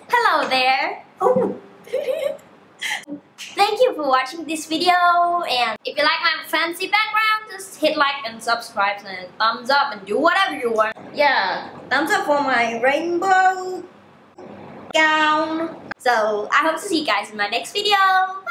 Hello there. Oh. Thank you for watching this video, and if you like my fancy background, just hit like and subscribe and thumbs up and do whatever you want. Yeah, thumbs up for my rainbow gown. So I hope to see you guys in my next video.